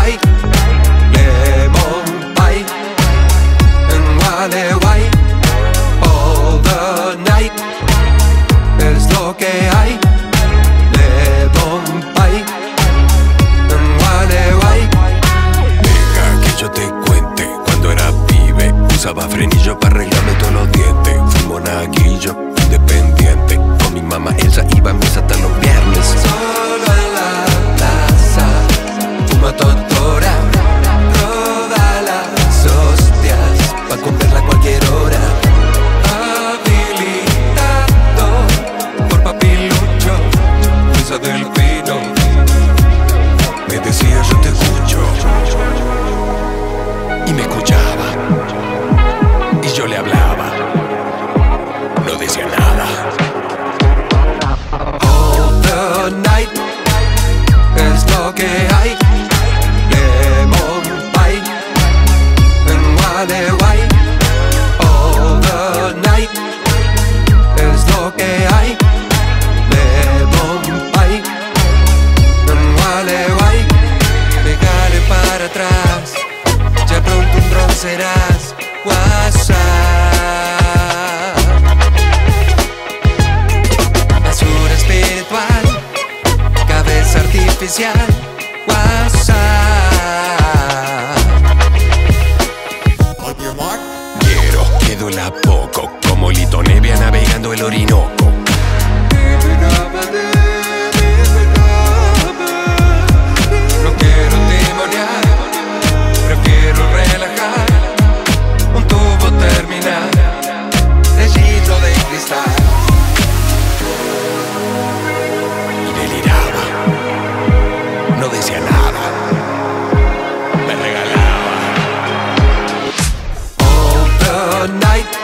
hay. Lemon pie en Gualeguay. All the night es lo que hay. Lemon pie en Gualeguay. Deja que yo te cuente, cuando era pibe usaba frenillo para arreglarme todos los dientes. Fui monaguillo, independiente. Con mi mamá Elsa iba a misa hasta los viernes. Solo en la plaza fuma totora. Roda las hostias pa' comerla a cualquier hora. Habilitado por papilucho, misa del pino. Me decía yo te escucho, y me escuchaba, y yo le hablaba, no decía nada. All the night es lo que hay. Lemon pie en Gualeguay. All the night es lo que hay. Lemon pie en Gualeguay. Pégale para atrás, ya pronto un dron serás. WhatsApp, basura espiritual, cabeza artificial. WhatsApp. Quiero que duela poco, como Lito Nevia navegando el Orinoco. No quiero timonear, prefiero relajar. Un tubo terminal, sellito de cristal. Y deliraba, no decía nada, me regalaba. All the night